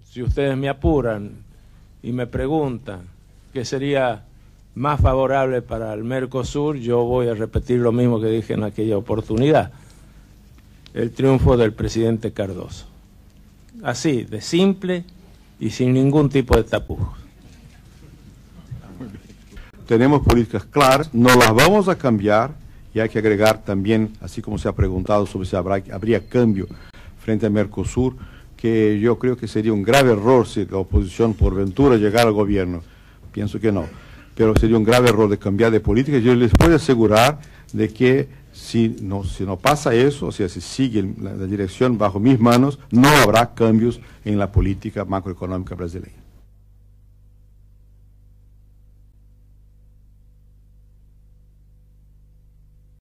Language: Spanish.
si ustedes me apuran y me preguntan qué sería más favorable para el Mercosur, yo voy a repetir lo mismo que dije en aquella oportunidad: el triunfo del presidente Cardoso. Así, de simple y sin ningún tipo de tapujos. Tenemos políticas claras, no las vamos a cambiar, y hay que agregar también, así como se ha preguntado sobre si habría cambio frente al Mercosur, que yo creo que sería un grave error si la oposición por ventura llegara al gobierno. Pienso que no, pero sería un grave error de cambiar de política. Yo les puedo asegurar de que si no pasa eso, o sea, si sigue la dirección bajo mis manos, no habrá cambios en la política macroeconómica brasileña.